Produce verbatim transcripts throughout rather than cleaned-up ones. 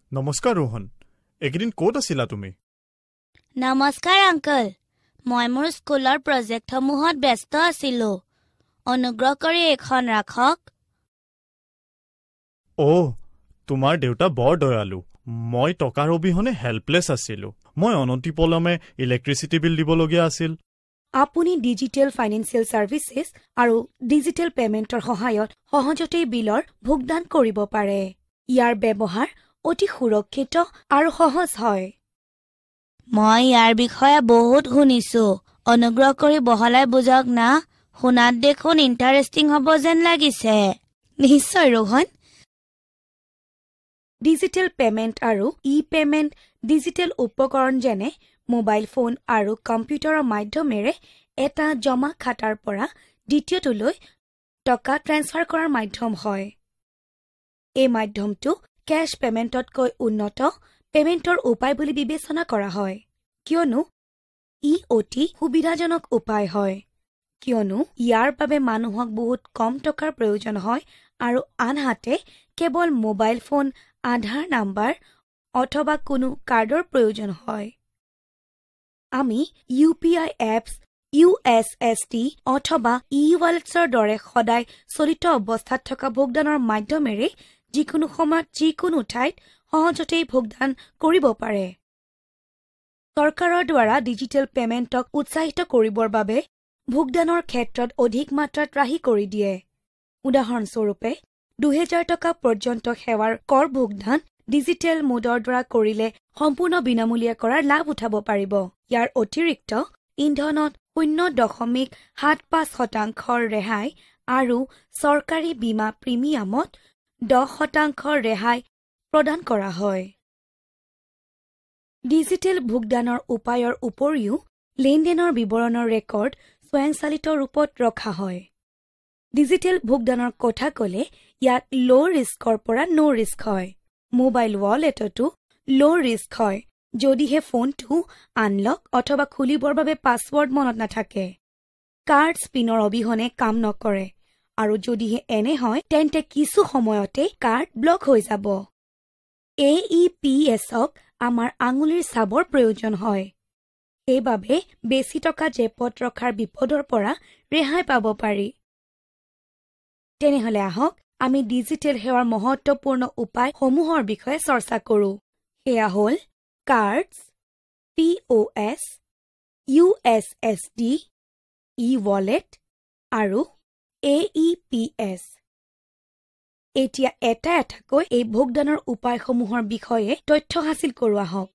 নমস্কাৰ ৰোহন, একদিন ক'ত আছিলা তুমি? নমস্কাৰ আংকল, মই মোৰ স্কুলৰ প্ৰজেক্টসমূহত ব্যস্ত আছিলো। অনুগ্ৰহ কৰি এখন ৰাখক। অ', তোমাৰ দেউতা বৰ দয়ালু। মই টকাৰ অবিহনে হেল্পলেছ আছিলো। মই অনতিপলমে ইলেক্ট্ৰিচিটি বিল দিবলগীয়া আছিল। আপুনি ডিজিটেল ফাইনেন্সিয়েল ছাৰ্ভিচেছ আৰু ডিজিটেল পেমেণ্টৰ সহায়ত সহজতেই বিলৰ ভোগদান কৰিব পাৰে। ইয়াৰ ব্যৱহাৰ অতি সুৰক্ষিত আৰু সহজ হয়। মই ইয়াৰ বিষয়ে বহুত শুনিছো। অনুগ্ৰহ কৰি বহলাই বুজাওক না। শুনাত দেখোন ইণ্টাৰেষ্টিং হ'ব যেন লাগিছে। নিশ্চয় ৰোহন। ডিজিটেল পেমেণ্ট আৰু ই পেমেণ্ট ডিজিটেল উপকৰণ যেনে মোবাইল ফোন আৰু কম্পিউটাৰৰ মাধ্যমেৰে এটা জমা খাতাৰ পৰা দ্বিতীয়টোলৈ টকা ট্ৰেন্সফাৰ কৰাৰ মাধ্যম হয়। এই মাধ্যমটো কেছ পেমেণ্টতকৈ উন্নত পেমেণ্টৰ উপায় বুলি বিবেচনা কৰা হয়, কিয়নো ই অতি সুবিধাজনক উপায় হয়, কিয়নো ইয়াৰ বাবে মানুহক বহুত কম টকাৰ প্ৰয়োজন হয় আৰু আনহাতে কেৱল মোবাইল ফোন, আধাৰ নাম্বাৰ অথবা কোনো কাৰ্ডৰ প্ৰয়োজন হয়। আমি U P I apps, U S S D অথবা ই ৱালেটছৰ দৰে সদায় চলিত অৱস্থাত থকা ভোগদানৰ মাধ্যমেৰে যিকোনো সময়ত যিকোনো ঠাইত সহজতেই ভোগদান কৰিব পাৰে। চৰকাৰৰ দ্বাৰা ডিজিটেল পেমেণ্টক উৎসাহিত কৰিবৰ বাবে ভোগদানৰ ক্ষেত্ৰত অধিক মাত্ৰাত ৰাহি কৰি দিয়ে। উদাহৰণস্বৰূপে, দুহেজাৰ টকা পৰ্যন্ত সেৱাৰ কৰ ভোগদান ডিজিটেল মোডৰ দ্বাৰা কৰিলে সম্পূৰ্ণ বিনামূলীয়া কৰাৰ লাভ উঠাব পাৰিব। ইয়াৰ অতিৰিক্ত ইন্ধনত শূন্য দশমিক সাত পাঁচ শতাংশৰ ৰেহাই আৰু চৰকাৰী বীমা প্ৰিমিয়ামত দহ শতাংশৰ ৰেহাই প্ৰদান কৰা হয়। ডিজিটেল ভোগদানৰ উপায়ৰ উপৰিও লেনদেনৰ বিৱৰণৰ ৰেকৰ্ড স্বয়ংচালিত ৰূপত ৰখা হয়। ডিজিটেল ভোগদানৰ কথা ক'লে ইয়াত ল' ৰিস্কৰ পৰা ন' ৰিস্ক হয়। মোবাইল ৱালেটতো ল' ৰিস্ক হয়, যদিহে ফোনটো আনলক অথবা খুলিবৰ বাবে পাছৱৰ্ড মনত নাথাকে। কাৰ্ড স্পিনৰ অবিহনে কাম নকৰে আৰু যদিহে এনে হয় তেন্তে কিছু সময়তে কাৰ্ড ব্লক হৈ যাব। এ ই পি এছক আমাৰ আঙুলিৰ চাবৰ প্ৰয়োজন হয়। সেইবাবে বেছি টকা জেপত ৰখাৰ বিপদৰ পৰা ৰেহাই পাব পাৰি। তেনেহলে আহক আমি ডিজিটেল সেৱাৰ মহত্বপূৰ্ণ উপায়সমূহৰ বিষয়ে চৰ্চা কৰোঁ। সেয়া হ'ল cards, P O' S, U S S D, E wallet আৰু এ ই পি এছ। এতিয়া এটা এটাকৈ এই ভোগদানৰ উপায়সমূহৰ বিষয়ে তথ্য হাচিল কৰোঁ আহক।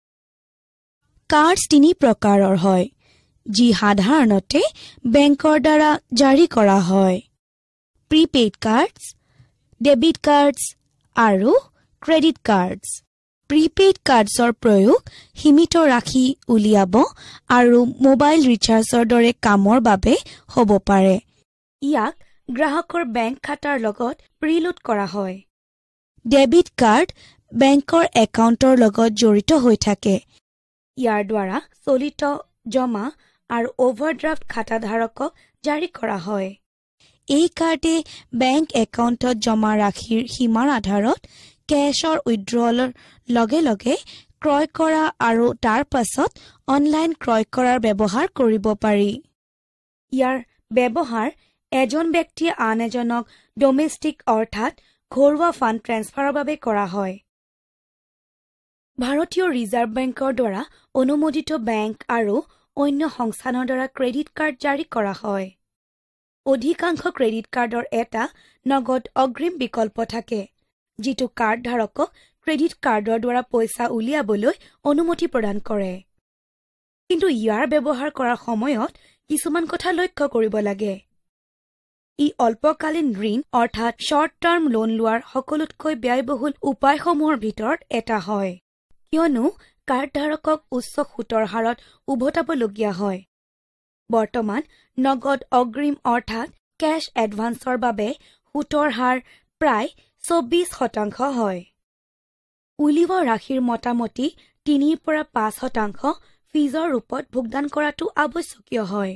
কাৰ্ডছ তিনি প্ৰকাৰৰ হয়, যি সাধাৰণতে বেংকৰ দ্বাৰা জাৰি কৰা হয়। প্ৰিপেইড কাৰ্ডছ, ডেবিট কাৰ্ডছ আৰু ক্ৰেডিট কাৰ্ডছ। প্ৰিপেইড কাৰ্ডছৰ প্ৰয়োগ সীমিত ৰাশি উলিয়াব আৰু মোবাইল ৰিচাৰ্জৰ দৰে কামৰ বাবে হ'ব পাৰে। ইয়াক গ্ৰাহকৰ বেংক খাতাৰ লগত প্ৰিলোড কৰা হয়। ডেবিট কাৰ্ড বেংকৰ একাউণ্টৰ লগত জড়িত হৈ থাকে। ইয়াৰ দ্বাৰা চলিত জমা আৰু অভাৰড্ৰাফ্ট খাতাধাৰকক জাৰি কৰা হয়। এই কাৰ্ডে বেংক একাউণ্টত জমা ৰাশিৰ সীমাৰ আধাৰত কেছৰ উইথড্ৰলৰ লগে লগে ক্ৰয় কৰা আৰু তাৰ পাছত অনলাইন ক্ৰয় কৰাৰ ব্যৱহাৰ কৰিব পাৰি। ইয়াৰ ব্যৱহাৰ এজন ব্যক্তিয়ে আন এজনক ডমেষ্টিক অৰ্থাৎ ঘৰুৱা ফাণ্ড ট্ৰেন্সফাৰৰ বাবে কৰা হয়। ভাৰতীয় ৰিজাৰ্ভ বেংকৰ দ্বাৰা অনুমোদিত বেংক আৰু অন্য সংস্থানৰ দ্বাৰা ক্ৰেডিট কাৰ্ড জাৰি কৰা হয়। অধিকাংশ ক্ৰেডিট কাৰ্ডৰ এটা নগদ অগ্ৰিম বিকল্প থাকে, যিটো কাৰ্ড ধাৰকক ক্ৰেডিট কাৰ্ডৰ দ্বাৰা পইচা উলিয়াবলৈ অনুমতি প্ৰদান কৰে। কিন্তু ইয়াৰ ব্যৱহাৰ কৰাৰ সময়ত কিছুমান কথা লক্ষ্য কৰিব লাগে। ই অল্পকালীন ঋণ অৰ্থাৎ শ্বৰ্ট টাৰ্ম লোন লোৱাৰ সকলোতকৈ ব্যয়বহুল উপায়সমূহৰ ভিতৰত এটা হয়, কিয়নো কাৰ্ড ধাৰকক উচ্চ সুতৰ হাৰত উভতাবলগীয়া হয়। বৰ্তমান নগদ অগ্ৰিম অৰ্থাৎ কেছ এডভান্সৰ বাবে সুতৰ হাৰ প্ৰায় চৌব্বিছ শতাংশ হয়। উলিওৱা ৰাশিৰ মোটামুটি তিনিৰ পৰা পাঁচ শতাংশ ফিজৰ ৰূপত ভোগদান কৰাটো আৱশ্যকীয় হয়।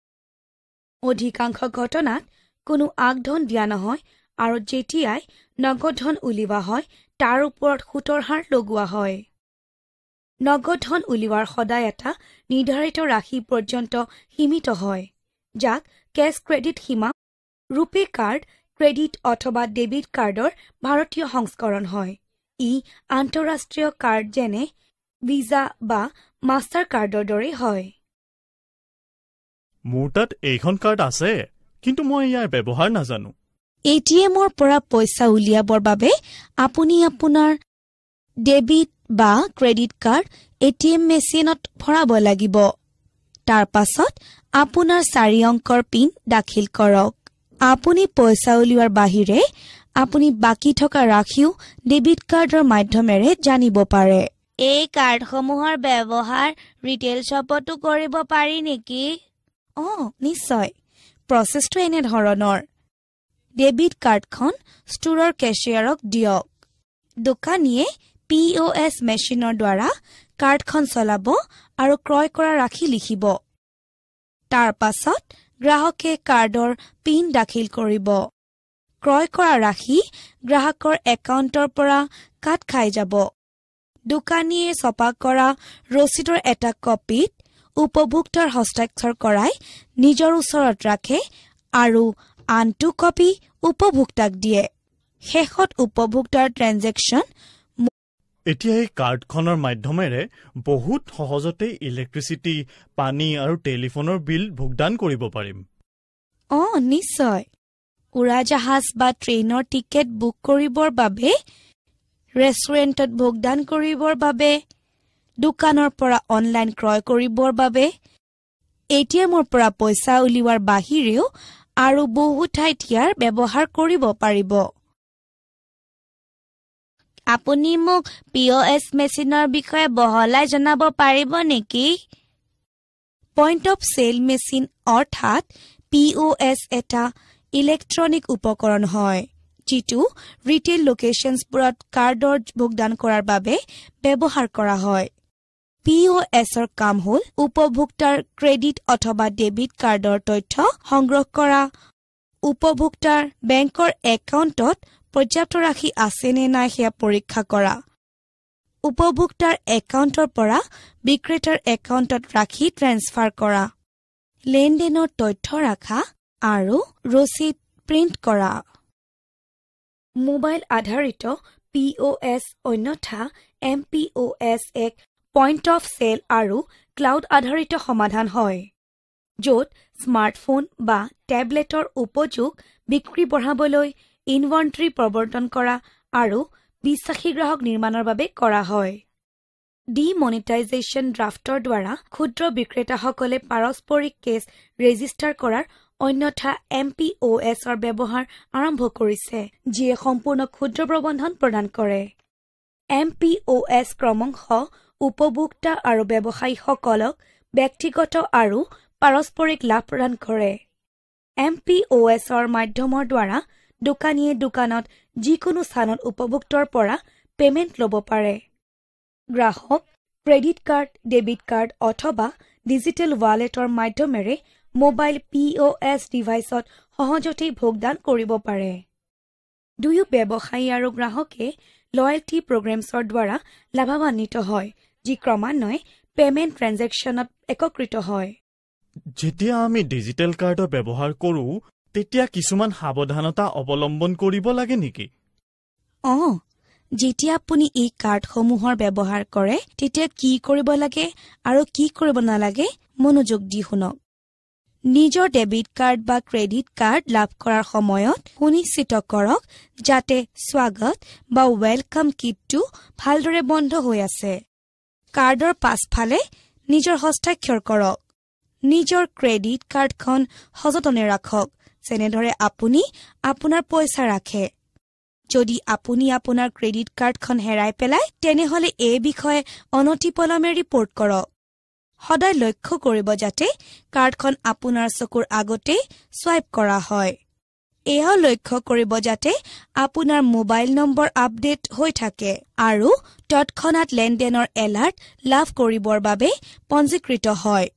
অধিকাংশ ঘটনাত কোনো আগধন দিয়া নহয় আৰু যেতিয়াই নগদ ধন উলিওৱা হয় তাৰ ওপৰত সুতৰ হাৰ লগোৱা হয়। নগদ ধন উলিওৱাৰ সদায় এটা নিৰ্ধাৰিত ৰাশি পৰ্যন্ত সীমিত হয়, যাক কেছ ক্ৰেডিট সীমা, ৰূপে কাৰ্ড, ক্ৰেডিট অথবা ডেবিট কাৰ্ডৰ ভাৰতীয় সংস্কৰণ হয়। ই আন্তঃৰাষ্ট্ৰীয় কাৰ্ড যেনে ভিছা বা মাষ্টাৰ কাৰ্ডৰ দৰে হয়। মোৰ তাত এইখন কাৰ্ড আছে, কিন্তু মই ইয়াৰ ব্যৱহাৰ নাজানো। এ টি এমৰ পৰা পইচা উলিয়াবৰ বাবে আপুনি আপোনাৰ ডেবিট বা credit card A T M মেচিনত ভৰাব লাগিব। তাৰ পাছত আপোনাৰ চাৰি অংকৰ পিন দাখিল কৰক। আপুনি পইচা উলিওৱাৰ বাহিৰে আপুনি বাকী থকা ৰাশিও ডেবিট কাৰ্ডৰ মাধ্যমেৰে জানিব পাৰে। এই কাৰ্ডসমূহৰ ব্যৱহাৰ ৰিটেইল শ্বপতো কৰিব পাৰি নেকি? অঁ, নিশ্চয়। প্ৰচেছটো এনেধৰণৰ। ডেবিট কাৰ্ডখন ষ্টৰৰ কেছিয়াৰক দিয়ক। দোকানীয়ে পি অ' এছ মেচিনৰ দ্বাৰা কাৰ্ডখন চলাব আৰু ক্ৰয় কৰা ৰাশি লিখিব। তাৰ পাছত গ্ৰাহকে কাৰ্ডৰ পিন দাখিল কৰিব। ক্ৰয় কৰা ৰাশি গ্ৰাহকৰ একাউণ্টৰ পৰা কাট খাই যাব। দোকানীয়ে ছপা কৰা ৰচিদৰ এটা কপিত উপভোক্তাৰ হস্তাক্ষৰ কৰাই নিজৰ ওচৰত ৰাখে আৰু আনটো কপি উপভোক্তাক দিয়ে। শেষত উপভোক্তাৰ ট্ৰেঞ্জেকশ্যন। এতিয়া এই কাৰ্ডখনৰ মাধ্যমেৰে বহুত সহজতে ইলেক্ট্ৰিচিটি, পানী আৰু টেলিফোনৰ বিল ভোগদান কৰিব পাৰিম। অঁ, নিশ্চয়। উৰাজাহাজ বা ট্ৰেইনৰ টিকেট বুক কৰিবৰ বাবে, ৰেষ্টুৰেণ্টত ভোগদান কৰিবৰ বাবে, দোকানৰ পৰা অনলাইন ক্ৰয় কৰিবৰ বাবে, এ টি এমৰ পৰা পইচা উলিওৱাৰ বাহিৰেও আৰু বহু ঠাইত ইয়াৰ ব্যৱহাৰ কৰিব পাৰিব। আপুনি মোক পি অ' এছ মেচিনৰ বিষয়ে বহলাই জনাব পাৰিব নেকি? পইণ্ট অফ চেল মেচিন অৰ্থাৎ পি অ' এছ এটা ইলেক্ট্ৰনিক উপকৰণ হয়, যিটো ৰিটেইল লোকেশ্যনবোৰত কাৰ্ডৰ ভোগদান কৰাৰ বাবে ব্যৱহাৰ কৰা হয়। পি অ' এছৰ কাম হ'ল উপভোক্তাৰ ক্ৰেডিট অথবা ডেবিট কাৰ্ডৰ তথ্য সংগ্ৰহ কৰা, উপভোক্তাৰ বেংকৰ একাউণ্টত পৰ্যাপ্ত ৰাশি আছে নে নাই সেয়া পৰীক্ষা কৰা, উপভোক্তাৰ একাউণ্টৰ পৰা বিক্ৰেতাৰ একাউণ্টত ৰাশি ট্ৰেন্সফাৰ কৰা, লেনদেনৰ তথ্য ৰাখা আৰু ৰচিদ প্ৰিণ্ট কৰা। মোবাইল আধাৰিত পি অ' এছ অন্যথা এম পি অ' এছ এক পইণ্ট অফ চেল আৰু ক্লাউড আধাৰিত সমাধান হয়, য'ত স্মাৰ্টফোন বা টেবলেটৰ উপযোগ বিক্ৰী বঢ়াবলৈ ইনভেণ্টৰী প্ৰৱৰ্তন কৰা আৰু বিশ্বাসী গ্ৰাহক নিৰ্মাণৰ বাবে কৰা হয়। ডিমনিটাইজেশ্যন ড্ৰাফ্টৰ দ্বাৰা ক্ষুদ্ৰ বিক্ৰেতাসকলে পাৰস্পৰিক কেছ ৰেজিষ্টাৰ কৰাৰ অন্যথা এম পি অ' এছৰ ব্যৱহাৰ আৰম্ভ কৰিছে, যিয়ে সম্পূৰ্ণ ক্ষুদ্ৰ প্ৰবন্ধন প্ৰদান কৰে। এম পি অ' এছ ক্ৰমশ উপভোক্তা আৰু ব্যৱসায়ীসকলক ব্যক্তিগত আৰু পাৰস্পৰিক লাভ প্ৰদান কৰে। এম পি অ' এছৰ মাধ্যমৰ দ্বাৰা দোকানীয়ে দোকানত যিকোনো স্থানত উপভোক্তাৰ পৰা পেমেণ্ট ল'ব পাৰে। গ্ৰাহক ক্ৰেডিট কাৰ্ড, ডেবিট কাৰ্ড অথবা ডিজিটেল ৱালেটৰ মাধ্যমেৰে মোবাইল পি অ' এছ ডিভাইচত সহজতেই ভোগদান কৰিব পাৰে। দুয়ো ব্যৱসায়ী আৰু গ্ৰাহকে লয়েলটি প্ৰগ্ৰেমছৰ দ্বাৰা লাভান্বিত হয়, যি ক্ৰমান্বয়ে পেমেণ্ট ট্ৰেঞ্জেকশ্যনত একত্ৰিত হয়। যেতিয়া আমি ডিজিটেল কাৰ্ডৰ ব্যৱহাৰ কৰোঁ, তেতিয়া কিছুমান সাৱধানতা অৱলম্বন কৰিব লাগে নেকি? অঁ, যেতিয়া আপুনি এই কাৰ্ডসমূহৰ ব্যৱহাৰ কৰে, তেতিয়া কি কৰিব লাগে আৰু কি কৰিব নালাগে মনোযোগ দি শুনক। নিজৰ ডেবিট কাৰ্ড বা ক্ৰেডিট কাৰ্ড লাভ কৰাৰ সময়ত সুনিশ্চিত কৰক যাতে স্বাগত বা ৱেলকাম কিটটো ভালদৰে বন্ধ হৈ আছে। কাৰ্ডৰ পাছফালে নিজৰ হস্তাক্ষৰ কৰক। নিজৰ ক্ৰেডিট কাৰ্ডখন সযতনে ৰাখক, যেনেদৰে আপুনি আপোনাৰ পইচা ৰাখে। যদি আপুনি আপোনাৰ ক্ৰেডিট কাৰ্ডখন হেৰাই পেলায়, তেনেহ'লে এই বিষয়ে অনতিপলমে ৰিপৰ্ট কৰক। সদায় লক্ষ্য কৰিব যাতে কাৰ্ডখন আপোনাৰ চকুৰ আগতেই ছুৱাইপ কৰা হয়। এয়াও লক্ষ্য কৰিব যাতে আপোনাৰ মোবাইল নম্বৰ আপডেট হৈ থাকে আৰু তৎক্ষণাত লেনদেনৰ এলাৰ্ট লাভ কৰিবৰ বাবে পঞ্জীকৃত হয়।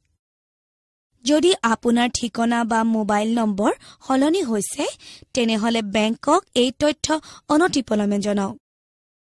যদি আপোনাৰ ঠিকনা বা মোবাইল নম্বৰ সলনি হৈছে, তেনেহ'লে বেংকক এই তথ্য অনতিপলমে জনাওক।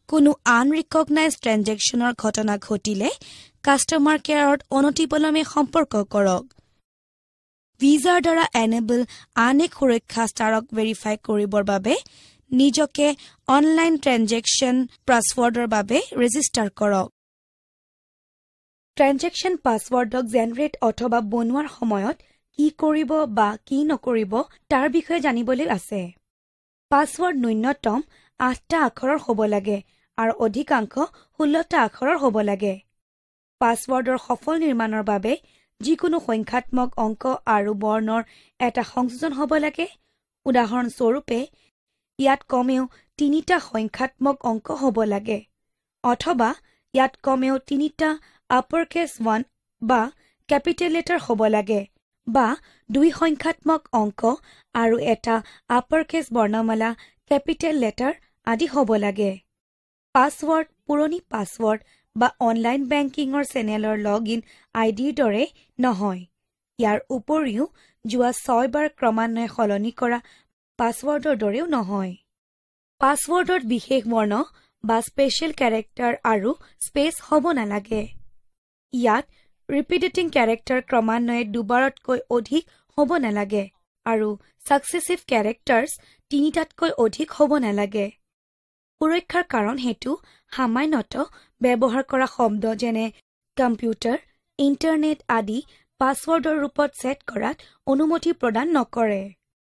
কোনো আনৰিকগনাইজড ট্ৰেনজেকশ্যনৰ ঘটনা ঘটিলে কাষ্টমাৰ কেয়াৰত অনতিপলমে সম্পৰ্ক কৰক। ভিজাৰ দ্বাৰা এনেবল আন এক সুৰক্ষা ষ্টাৰক ভেৰিফাই কৰিবৰ বাবে নিজকে অনলাইন ট্ৰেনজেকশ্যন পাছৱৰ্ডৰ বাবে ৰেজিষ্টাৰ কৰক। ট্ৰেনজেকশ্যন পাছৱৰ্ডক জেনেৰেট অথবা বনোৱাৰ সময়ত কি কৰিব বা কি নকৰিব তাৰ বিষয়ে জানিবলৈ আছে। পাছৱৰ্ড ন্যূনতম আঠটা আখৰৰ হ'ব লাগে আৰু অধিকাংশ ষোল্লটা আখৰৰ হ'ব লাগে। পাছৱৰ্ডৰ সফল নিৰ্মাণৰ বাবে যিকোনো সংখ্যাত্মক অংক আৰু বৰ্ণৰ এটা সংযোজন হ'ব লাগে। উদাহৰণস্বৰূপে ইয়াত কমেও তিনিটা সংখ্যাত্মক অংক হ'ব লাগে অথবা ইয়াত কমেও তিনিটা আপাৰ কেছ ওৱান বা কেপিটেল লেটাৰ হ'ব লাগে বা দুই সংখ্যাত্মক অংক আৰু এটা আপাৰ কেছ বৰ্ণমালা কেপিটেল লেটাৰ আদি হ'ব লাগে। পাছৱৰ্ড পুৰণি পাছৱৰ্ড বা অনলাইন বেংকিঙৰ চেনেলৰ লগ ইন আইডিৰ দৰে নহয়। ইয়াৰ উপৰিও যোৱা ছয়বাৰ ক্ৰমান্বয়ে সলনি কৰা পাছৱৰ্ডৰ দৰেও নহয়। পাছৱৰ্ডত বিশেষ বৰ্ণ বা স্পেচিয়েল কেৰেক্টাৰ আৰু স্পেচ হ'ব নালাগে। ইয়াত ৰিপিটেটিং কেৰেক্টাৰ ক্ৰমান্বয়ে দুবাৰতকৈ অধিক হ'ব নালাগে আৰু ছাকচেছিভ কেৰেক্টাৰ্ছ তিনিটাতকৈ অধিক হ'ব নালাগে। সুৰক্ষাৰ কাৰণ হেতু সামান্যত ব্যৱহাৰ কৰা শব্দ যেনে কম্পিউটাৰ, ইণ্টাৰনেট আদি পাছৱৰ্ডৰ ৰূপত ছেট কৰাত অনুমতি প্ৰদান নকৰে।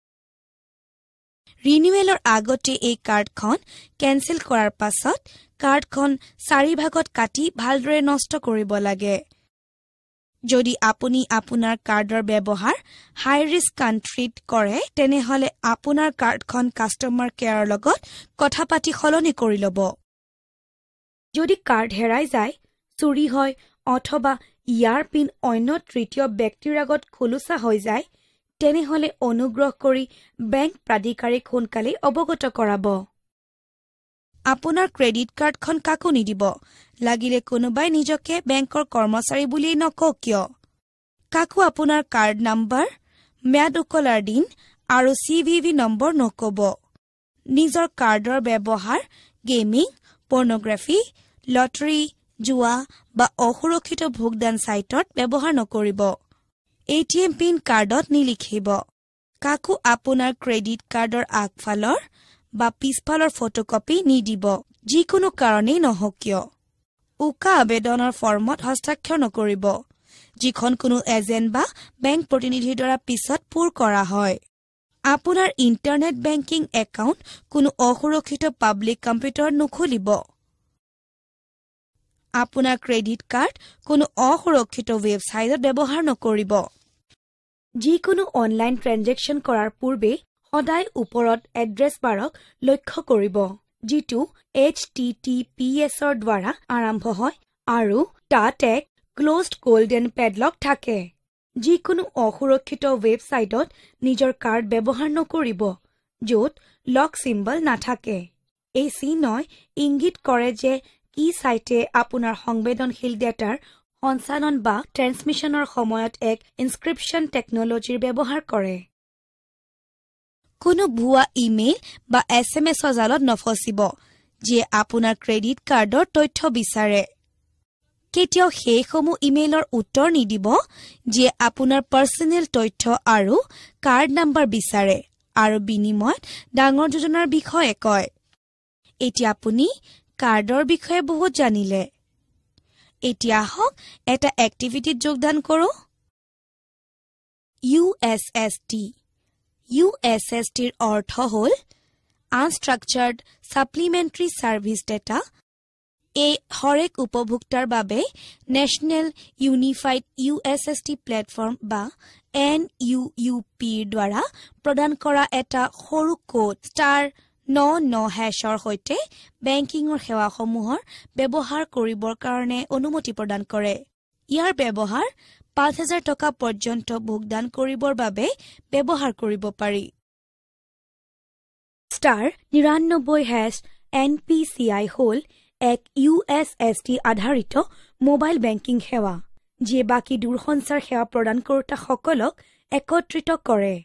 ৰিনিউৱেলৰ আগতে এই কাৰ্ডখন কেনচেল কৰাৰ পাছত কাৰ্ডখন চাৰি ভাগত কাটি ভালদৰে নষ্ট কৰিব লাগে। যদি আপুনি আপোনাৰ কাৰ্ডৰ ব্যৱহাৰ হাই ৰিস্ক কাণ্ট্ৰিত কৰে তেনেহলে আপোনাৰ কাৰ্ডখন কাষ্টমাৰ কেয়াৰৰ লগত কথা পাতি সলনি কৰি ল'ব। যদি কাৰ্ড হেৰাই যায়, চুৰি হয় অথবা ইয়াৰ পিন অন্য তৃতীয় ব্যক্তিৰ আগত খোলোচা হৈ যায় তেনেহলে অনুগ্ৰহ কৰি বেংক প্ৰাধিকাৰীক সোনকালেই অৱগত কৰাব। আপোনাৰ ক্ৰেডিট কাৰ্ডখন কাকো নিদিব। লাগিলে কোনোবাই নিজকে বেংকৰ কৰ্মচাৰী বুলিয়েই নকওক কিয়। কাকো আপোনাৰ কাৰ্ড নাম্বাৰ, ম্যাদ উকলাৰ দিন আৰু চি ভি ভি নম্বৰ নকব। নিজৰ কাৰ্ডৰ ব্যৱহাৰ গেমিং, পৰ্নোগ্ৰাফী, লটাৰী, জুৱা বা অসুৰক্ষিত ভোগদান ছাইটত ব্যৱহাৰ নকৰিব। এ টি এম পিন কাৰ্ডত নিলিখিব। কাকো আপোনাৰ ক্ৰেডিট কাৰ্ডৰ আগফালৰ বা পিছফালৰ ফটোকপি নিদিব, যিকোনো কাৰণেই নহওক কিয়। উকা আবেদনৰ ফৰ্মত হস্তাক্ষৰ নকৰিব, যিখন কোনো এজেণ্ট বা বেংক প্ৰতিনিধিৰ দ্বাৰা পিছত পূৰ কৰা হয়। আপোনাৰ ইণ্টাৰনেট বেংকিং একাউণ্ট কোনো অসুৰক্ষিত পাব্লিক কম্পিউটাৰত নুখুলিব। আপোনাৰ ক্ৰেডিট কাৰ্ড কোনো অসুৰক্ষিত ৱেবছাইটত ব্যৱহাৰ নকৰিব। যিকোনো অনলাইন ট্ৰেনজেকশ্যন কৰাৰ পূৰ্বে সদায় ওপৰত এড্ৰেছ বাৰক লক্ষ্য কৰিব, যিটো এইচ টি টি পি এছৰ দ্বাৰা আৰম্ভ হয় আৰু তাত এক ক্ল'জড গল্ডেন পেডলক থাকে। যিকোনো অসুৰক্ষিত ৱেবছাইটত নিজৰ কাৰ্ড ব্যৱহাৰ নকৰিব য'ত লক চিম্বল নাথাকে। এই চিহ্নই ইংগিত কৰে যে কি চাইটে আপোনাৰ সংবেদনশীল ডেটাৰ সঞ্চালন বা ট্ৰেন্সমিশ্যনৰ সময়ত এক ইনস্ক্ৰিপশ্যন টেকনলজিৰ ব্যৱহাৰ কৰে। কোনো ভুৱা ইমেইল বা এছ এম এছৰ জালত নফচিব যিয়ে আপোনাৰ ক্ৰেডিট কাৰ্ডৰ তথ্য বিচাৰে। কেতিয়াও সেইসমূহ ইমেইলৰ উত্তৰ নিদিব যিয়ে আপোনাৰ পাৰ্চনেল তথ্য আৰু কাৰ্ড নাম্বাৰ বিচাৰে আৰু বিনিময়ত ডাঙৰ যোজনাৰ বিষয়ে কয়। এতিয়া আপুনি কাৰ্ডৰ বিষয়ে বহুত জানিলে। এতিয়া আহক এটা এক্টিভিটিত যোগদান কৰো। U S S T U S S টিৰ অৰ্থ হ'ল আনষ্ট্ৰাকচাৰ্ড ছাপ্লিমেণ্টাৰী ছাৰ্ভিচ ডেটা। এই হৰেক উপভোক্তাৰ বাবে national unified U S S T platform বা এন ইউ ইউ পিৰ দ্বাৰা প্ৰদান কৰা এটা সৰু কোড ষ্টাৰ ন ন হেছৰ সৈতে বেংকিঙৰ সেৱাসমূহৰ ব্যৱহাৰ কৰিবৰ কাৰণে অনুমতি প্ৰদান কৰে। ইয়াৰ ব্যৱহাৰ পাঁচ হাজাৰ টকা পৰ্যন্ত ভোগদান কৰিবৰ বাবে ব্যৱহাৰ কৰিব পাৰি। ষ্টাৰ নিৰান্নব্বৈ hash N P C I হ'ল এক ইউ এছ এছ টি আধাৰিত মোবাইল বেংকিং সেৱা, যিয়ে বাকী দূৰসঞ্চাৰ সেৱা প্ৰদান কৰোঁতাসকলক একত্ৰিত কৰে।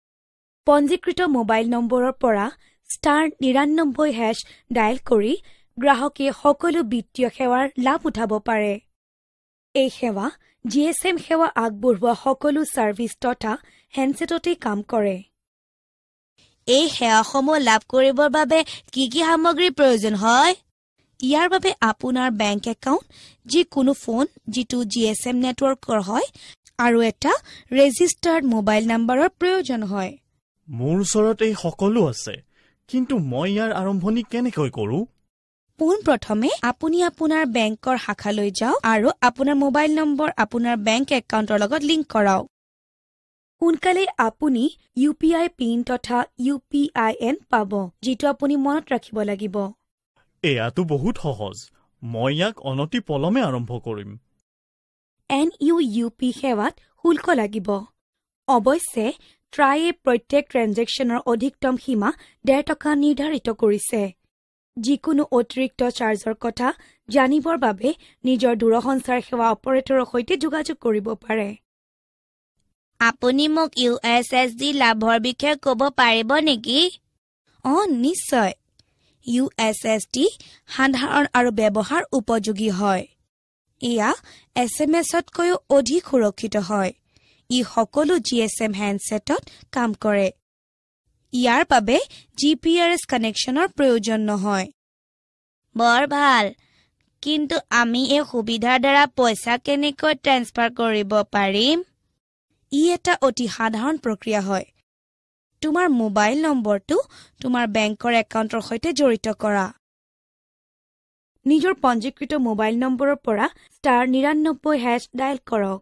পঞ্জীকৃত মোবাইল নম্বৰৰ পৰা ষ্টাৰ নিৰান্নব্বৈ হেছ ডায়েল কৰি গ্ৰাহকে সকলো বিত্তীয় সেৱাৰ লাভ উঠাব পাৰে। এই সেৱা জি এছ এম সেৱা আগবঢ়োৱা সকলো ছাৰ্ভিচ তথা হেণ্ডছেটতেই কাম কৰে। এই সেৱাসমূহ লাভ কৰিবৰ বাবে কি কি সামগ্ৰীৰ প্ৰয়োজন হয়? ইয়াৰ বাবে আপোনাৰ বেংক একাউণ্ট, যিকোনো ফোন যিটো জি এছ এম নেটৱৰ্কৰ হয়, আৰু এটা ৰেজিষ্টাৰ্ড মোবাইল নম্বৰৰ প্ৰয়োজন হয়। মোৰ ওচৰত এই সকলো আছে, কিন্তু মই ইয়াৰ আৰম্ভণি কেনেকৈ কৰোঁ? পোনপ্ৰথমে আপুনি আপোনাৰ বেংকৰ শাখালৈ যাওক আৰু আপোনাৰ মোবাইল নম্বৰ আপোনাৰ বেংক একাউণ্টৰ লগত লিংক কৰাওক। সোনকালে আপুনি ইউ পি আই পিন তথা ইউ পি আই এন পাব, যিটো আপুনি মনত ৰাখিব লাগিব। এয়াতো বহুত সহজ। মই ইয়াক অনতি পলমে আৰম্ভ কৰিম। এন ইউ ইউ পি সেৱাত শুল্ক লাগিব। অৱশ্যে ট্ৰায়ে প্ৰত্যেক ট্ৰেঞ্জেকশ্যনৰ অধিকতম সীমা ডেৰ টকা নিৰ্ধাৰিত কৰিছে। যিকোনো অতিৰিক্ত চাৰ্জৰ কথা জানিবৰ বাবে নিজৰ দূৰসঞ্চাৰ সেৱা অপাৰেটৰৰ সৈতে যোগাযোগ কৰিব পাৰে। আপুনি মোক ইউ এছ এছ ডি লাভৰ বিষয়ে ক'ব পাৰিব নেকি? অঁ, নিশ্চয়। ইউ এছ এছ ডি সাধাৰণ আৰু ব্যৱহাৰ উপযোগী হয়। এয়া এছ এম এছতকৈও অধিক সুৰক্ষিত হয়। ই সকলো জি এছ এম হেণ্ডছেটত কাম কৰে। ইয়াৰ বাবে জি পি আৰ এছ কানেকশ্যনৰ প্ৰয়োজন নহয়। বৰ ভাল। কিন্তু আমি এই সুবিধাৰ দ্বাৰা পইচা কেনেকৈ ট্ৰেন্সফাৰ কৰিব পাৰিম? ই এটা অতি সাধাৰণ প্ৰক্ৰিয়া হয়। তোমাৰ মোবাইল নম্বৰটো তোমাৰ বেংকৰ একাউণ্টৰ সৈতে জড়িত কৰা। নিজৰ পঞ্জীকৃত মোবাইল নম্বৰৰ পৰা ষ্টাৰ নিৰান্নব্বৈ হেছ ডায়েল কৰক।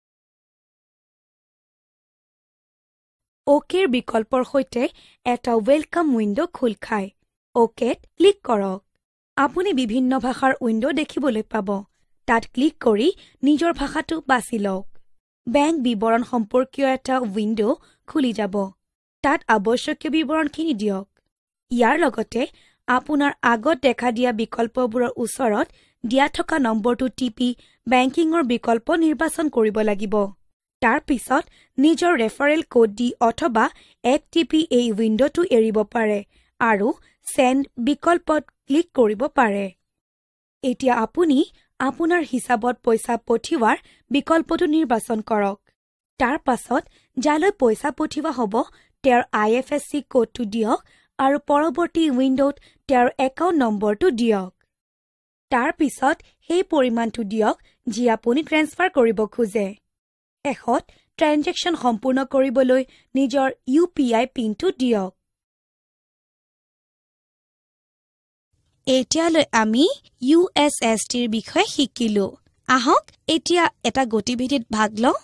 অ'কেৰ বিকল্পৰ সৈতে এটা ৱেলকাম উইণ্ড খোল খায়। অ'কেত ক্লিক কৰক। আপুনি বিভিন্ন ভাষাৰ উইণ্ড দেখিবলৈ পাব। তাত ক্লিক কৰি নিজৰ ভাষাটো বাছি লওক। বেংক বিৱৰণ সম্পৰ্কীয় এটা উইণ্ড খুলি যাব। তাত আৱশ্যকীয় বিৱৰণখিনি দিয়ক। ইয়াৰ লগতে আপোনাৰ আগত দেখা দিয়া বিকল্পবোৰৰ ওচৰত দিয়া থকা নম্বৰটো টিপি বেংকিঙৰ বিকল্প নিৰ্বাচন কৰিব লাগিব। তাৰ পিছত নিজৰ ৰেফাৰেল কোড দি অথবা এক টিপি এই উইণ্ডটো এৰিব পাৰে আৰু চেণ্ড বিকল্পত ক্লিক কৰিব পাৰে। এতিয়া আপুনি আপোনাৰ হিচাপত পইচা পঠিওৱাৰ বিকল্পটো নিৰ্বাচন কৰক। তাৰ পাছত যালৈ পইচা পঠিওৱা হ'ব তেওঁৰ আই এফ এছ চি কোডটো দিয়ক আৰু পৰৱৰ্তী উইণ্ডত তেওঁৰ একাউণ্ট নম্বৰটো দিয়ক। তাৰ পিছত সেই পৰিমাণটো দিয়ক যি আপুনি ট্ৰেন্সফাৰ কৰিব খোজে। শেষত ট্ৰেঞ্জেকশ্যন সম্পূৰ্ণ কৰিবলৈ নিজৰ ইউ পি আই পিনটো দিয়ক। এতিয়ালৈ আমি ইউ এছ এছ ডিৰ বিষয়ে শিকিলো। আহক এতিয়া এটা গতিবিধিত ভাগ লওঁ।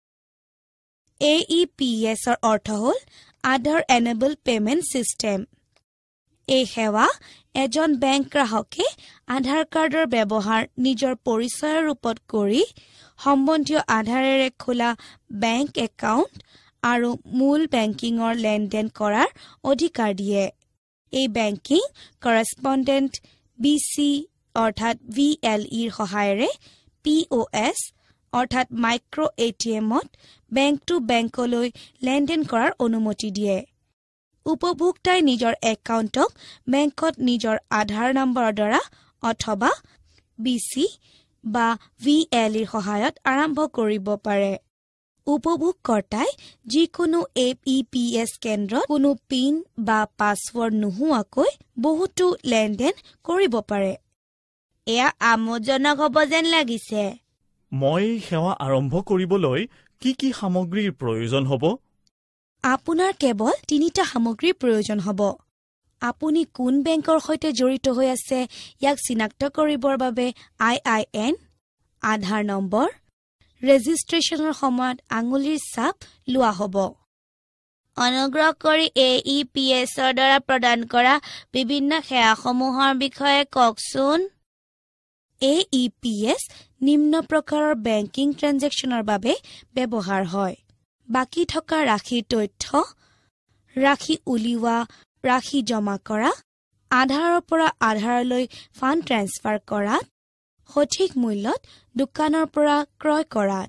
এ ই পি এছৰ অৰ্থ হ'ল আধাৰ এনেবল পেমেণ্ট ছিষ্টেম। এই সেৱা এজন বেংক গ্ৰাহকে আধাৰ কাৰ্ডৰ ব্যৱহাৰ নিজৰ পৰিচয়ৰ ৰূপত কৰি সম্বন্ধীয় আধাৰেৰে খোলা বেংক একাউণ্ট আৰু মূল বেংকিঙৰ লেনদেন কৰাৰ অধিকাৰ দিয়ে। এই বেংকিং কৰেছপণ্ডেণ্ট বি চি অৰ্থাৎ ভি এল ইৰ সহায়েৰে পি অ' এছ অৰ্থাৎ মাইক্ৰ' এ টি এমত বেংক টু বেংকলৈ লেনদেন কৰাৰ অনুমতি দিয়ে। উপভোক্তাই নিজৰ একাউণ্টক বেংকত নিজৰ আধাৰ নম্বৰৰ দ্বাৰা অথবা বি চি বা ভি এল ইৰ সহায়ত আৰম্ভ কৰিব পাৰে। উপভোগকৰ্তাই যিকোনো এ ই পি এছ কেন্দ্ৰত কোনো পিন বা পাছৱৰ্ড নোহোৱাকৈ বহুতো লেনদেন কৰিব পাৰে। এয়া আমোদজনক হ'ব যেন লাগিছে। মই সেৱা আৰম্ভ কৰিবলৈ কি কি সামগ্ৰীৰ প্ৰয়োজন হ'ব? আপোনাৰ কেৱল তিনিটা সামগ্ৰীৰ প্ৰয়োজন হ'ব। আপুনি কোন বেংকৰ সৈতে জড়িত হৈ আছে ইয়াক চিনাক্ত কৰিবৰ বাবে আই আই এন, আধাৰ নম্বৰ, ৰেজিষ্ট্ৰেশ্যনৰ সময়ত আঙুলিৰ ছাপ লোৱা হ'ব। অনুগ্ৰহ কৰি এ ই পি এছৰ দ্বাৰা প্ৰদান কৰা বিভিন্ন সেৱাসমূহৰ বিষয়ে কওকচোন। এ ই পি এছ নিম্ন প্ৰকাৰৰ বেংকিং ট্ৰেঞ্জেকশ্যনৰ বাবে ব্যৱহাৰ হয়। বাকী থকা ৰাশিৰ তথ্য, ৰাশি উলিওৱা, ৰাশি জমা কৰা, আধাৰৰ পৰা আধাৰলৈ ফাণ্ড ট্ৰেন্সফাৰ কৰাত, সঠিক মূল্যত দোকানৰ পৰা ক্ৰয় কৰাত।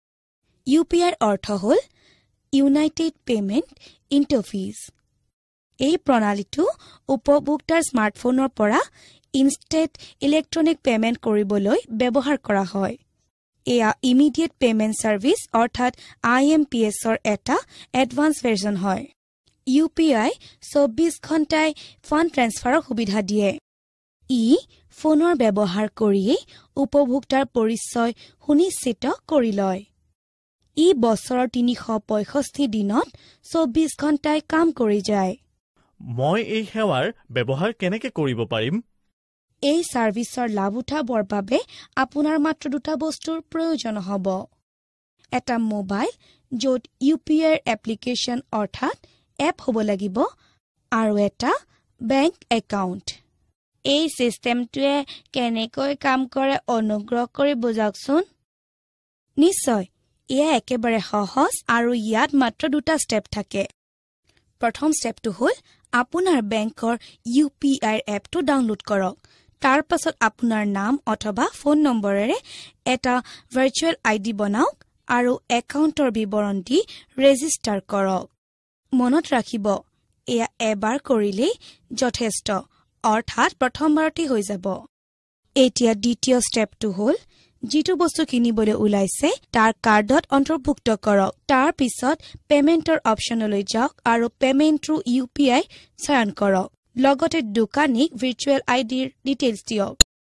ইউ পি আইৰ অৰ্থ হ'ল ইউনাইটেড পেমেণ্ট ইণ্টাৰফেচ। এই প্ৰণালীটো উপভোক্তাৰ স্মাৰ্টফোনৰ পৰা ইনষ্টেণ্ট ইলেক্ট্ৰনিক পেমেন্ট কৰিবলৈ ব্যৱহাৰ কৰা হয়। এয়া ইমিডিয়েট পেমেন্ট সাৰ্ভিস অৰ্থাৎ আই এম পি এছৰ এটা এডভান্স ভাৰ্জন হয়। ইউ পি আই চৌব্বিশ ঘণ্টাই ফাণ্ড ট্ৰেন্সফাৰৰ সুবিধা দিয়ে। ই ফোনৰ ব্যৱহাৰ কৰিয়েই উপভোক্তাৰ পৰিচয় সুনিশ্চিত কৰি লয়। ই বছৰৰ তিনিশ পঁয়ষষ্ঠি দিনত চৌব্বিশ ঘণ্টাই কাম কৰি যায়। মই এই সেৱাৰ ব্যৱহাৰ কেনেকৈ কৰিব পাৰিম? এই সাৰ্ভিসৰ লাভ উঠাবৰ বাবে আপোনাৰ মাত্ৰ দুটা বস্তুৰ প্ৰয়োজন হ'ব। এটা মোবাইল য'ত ইউ পি আইৰ এপ্লিকেশ্যন অৰ্থাৎ এপ হ'ব লাগিব আৰু এটা বেংক একাউণ্ট। এই সিস্টেমটোৱে কেনেকৈ কাম কৰে অনুগ্ৰহ কৰি বুজাওকচোন। নিশ্চয়, এয়া একেবাৰে সহজ আৰু ইয়াত মাত্ৰ দুটা ষ্টেপ থাকে। প্ৰথম ষ্টেপটো হ'ল আপোনাৰ বেংকৰ ইউ পি আইৰ এপটো ডাউনলোড কৰক। তাৰ পাছত আপোনাৰ নাম অথবা ফোন নম্বৰেৰে এটা ভাৰ্চুৱেল আইডি বনাওক আৰু একাউণ্টৰ বিৱৰণ দি ৰেজিষ্টাৰ কৰক। মনত ৰাখিব, এয়া এবাৰ কৰিলেই যথেষ্ট, অৰ্থাৎ প্ৰথমবাৰতে হৈ যাব। এতিয়া দ্বিতীয় ষ্টেপটো হ'ল যিটো বস্তু কিনিবলৈ ওলাইছে তাৰ কাৰ্ডত অন্তৰ্ভুক্ত কৰক। তাৰ পিছত পেমেন্টৰ অপশ্যনলৈ যাওক আৰু payment through U P I চয়ন কৰক। লগতে দোকানীক ভাৰ্চুৱেল আইডিৰ ডিটেইলছ দিয়ক।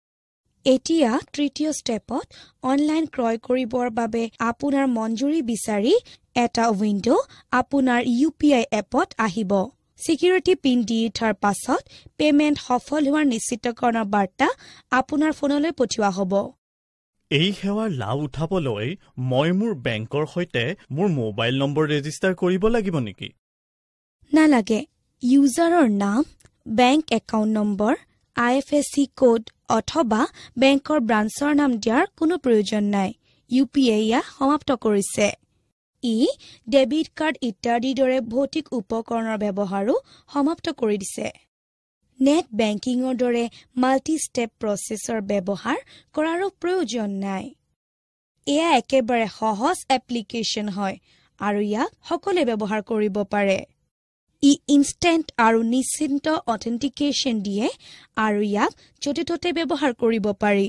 এতিয়া তৃতীয় ষ্টেপত অনলাইন ক্ৰয় কৰিবৰ বাবে আপোনাৰ মঞ্জুৰি বিচাৰি এটা উইণ্ড' আপোনাৰ ইউ পি আই এপত আহিব। সিকিউৰিটি পিন দি থোৱাৰ পাছত পেমেন্ট সফল হোৱাৰ নিশ্চিতকৰণৰ বাৰ্তা আপোনাৰ ফোনলৈ পঠিওৱা হ'ব। এই সেৱাৰ লাভ উঠাবলৈ মই মোৰ বেংকৰ সৈতে মোৰ মোবাইল নম্বৰ ৰেজিষ্টাৰ কৰিব লাগিব নেকি? নালাগে। ইউজাৰৰ নাম, বেংক একাউণ্ট নম্বৰ, I F S C code অথবা বেংকৰ ব্ৰাঞ্চৰ নাম দিয়াৰ কোনো প্ৰয়োজন নাই। ইউ পি আই ইয়া সমাপ্ত কৰিছে। ই ডেবিট কাৰ্ড ইত্যাদিৰ দৰে ভৌতিক উপকৰণৰ ব্যৱহাৰো সমাপ্ত কৰি দিছে। নেট বেংকিঙৰ দৰে মাল্টি ষ্টেপ প্ৰচেছৰ ব্যৱহাৰ কৰাৰো প্ৰয়োজন নাই। এয়া একেবাৰে সহজ এপ্লিকেশ্যন হয় আৰু ইয়াক সকলোৱে ব্যৱহাৰ কৰিব পাৰে। ই ইনষ্টেণ্ট আৰু নিশ্চিন্ত অথেণ্টিকেশ্যন দিয়ে আৰু ইয়াক য'তে ত'তে ব্যৱহাৰ কৰিব পাৰি।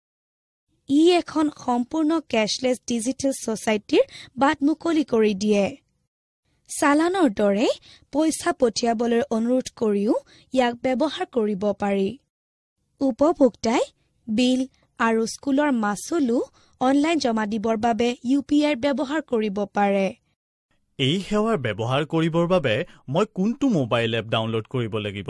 ই এখন সম্পূৰ্ণ কেছলেছ ডিজিটেল ছ'চাইটিৰ বাট মুকলি কৰি দিয়ে। চালানৰ দৰে পইচা পঠিয়াবলৈ অনুৰোধ কৰিও ইয়াক ব্যৱহাৰ কৰিব পাৰি। উপভোক্তাই বিল আৰু স্কুলৰ মাচুলো অনলাইন জমা দিবৰ বাবে ইউ পি আইৰ ব্যৱহাৰ কৰিব পাৰে। এই সেৱাৰ ব্যৱহাৰ কৰিবৰ বাবে মই কোনটো মোবাইল এপ ডাউনলোড কৰিব লাগিব?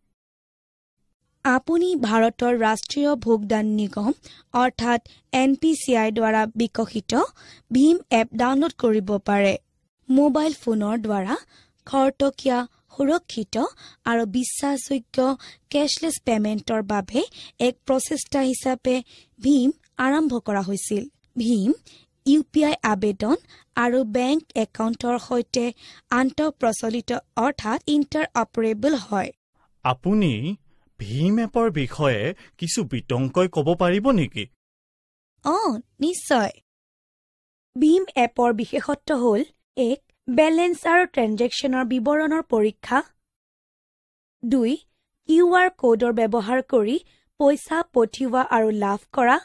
আপুনি ভাৰতৰ ৰাষ্ট্ৰীয় ভোগদান নিগম অৰ্থাৎ এন পি চি আইৰ দ্বাৰা বিকশিত ভীম এপ ডাউনলোড কৰিব পাৰে। মোবাইল ফোনৰ দ্বাৰা খৰতকীয়া, সুৰক্ষিত আৰু বিশ্বাসযোগ্য কেছলেছ পেমেন্টৰ বাবে এক প্ৰচেষ্টা হিচাপে ভীম আৰম্ভ কৰা হৈছিল। ভীম ইউ পি আই আবেদন আৰু বেংক একাউণ্টৰ সৈতে আন্তঃপ্ৰচলিত অৰ্থাৎ ইণ্টাৰ অপাৰেবল হয়। আপুনি ভীম এপৰ বিষয়ে কিছু বিতংকৈ ক'ব পাৰিব নেকি? অঁ, নিশ্চয়। ভীম এপৰ বিশেষত্ব হ'ল এক বেলেন্স আৰু ট্ৰেনজেকশ্যনৰ বিৱৰণৰ পৰীক্ষা, দুই কিউ আৰ কোডৰ ব্যৱহাৰ কৰি পইচা পঠিওৱা আৰু লাভ কৰা,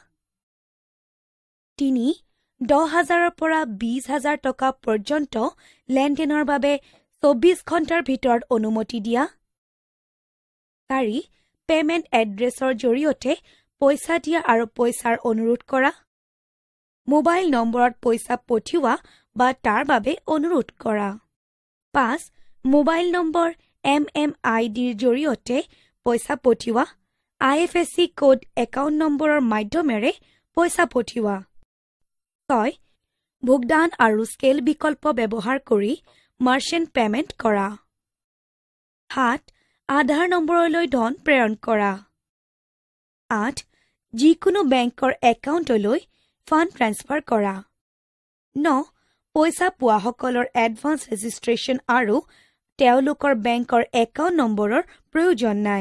তিনি দহ হাজাৰৰ পৰা বিশ হাজাৰ টকা পৰ্যন্ত লেনদেনৰ বাবে চৌব্বিশ ঘণ্টাৰ ভিতৰত অনুমতি দিয়া, চাৰি পেমেণ্ট এড্ৰেছৰ জৰিয়তে পইচা দিয়া আৰু পইচাৰ অনুৰোধ কৰা, মোবাইল নম্বৰত পইচা পঠিওৱা বা তাৰ বাবে অনুৰোধ কৰা, পাঁচ মোবাইল নম্বৰ এম এম আই ডিৰ জৰিয়তে পইচা পঠিওৱা, I F S C code account নম্বৰৰ মাধ্যমেৰে পইচা পঠিওৱা, ছয় ভোগদান আৰু স্কেল বিকল্প ব্যৱহাৰ কৰি মাৰ্চেণ্ট পেমেণ্ট কৰা, সাত আধাৰ নম্বৰলৈ ধন প্ৰেৰণ কৰা, আঠ যিকোনো বেংকৰ একাউণ্টলৈ ফাণ্ড ট্ৰেন্সফাৰ কৰা, ন পইচা পোৱাসকলৰ এডভান্স ৰেজিষ্ট্ৰেশ্যন আৰু তেওঁলোকৰ বেংকৰ একাউণ্ট নম্বৰৰ প্ৰয়োজন নাই,